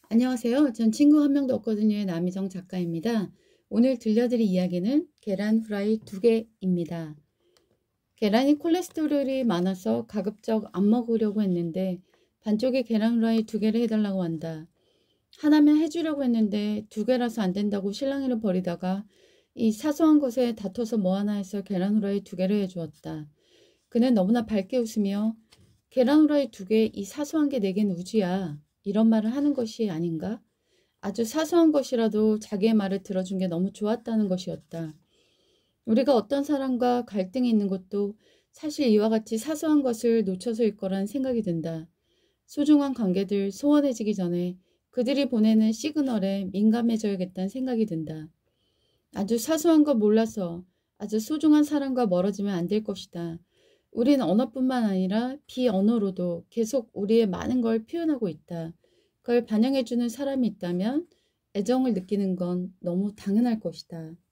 안녕하세요. 전 친구 한 명도 없거든요의 남희정 작가입니다. 오늘 들려드릴 이야기는 계란 후라이 2개입니다. 계란이 콜레스테롤이 많아서 가급적 안 먹으려고 했는데 반쪽에 계란 후라이 2개를 해달라고 한다. 하나면 해주려고 했는데 2개라서 안 된다고 실랑이를 벌이다가 이 사소한 것에 다퉈서 뭐하나 해서 계란 후라이 2개를 해주었다. 그는 너무나 밝게 웃으며 계란 후라이 2개, 이 사소한 게 내겐 우주야. 이런 말을 하는 것이 아닌가? 아주 사소한 것이라도 자기의 말을 들어준 게 너무 좋았다는 것이었다. 우리가 어떤 사람과 갈등이 있는 것도 사실 이와 같이 사소한 것을 놓쳐서일 거란 생각이 든다. 소중한 관계들 소원해지기 전에 그들이 보내는 시그널에 민감해져야겠다는 생각이 든다. 아주 사소한 거 몰라서 아주 소중한 사람과 멀어지면 안 될 것이다. 우린 언어뿐만 아니라 비언어로도 계속 우리의 많은 걸 표현하고 있다. 그걸 반영해주는 사람이 있다면 애정을 느끼는 건 너무 당연할 것이다.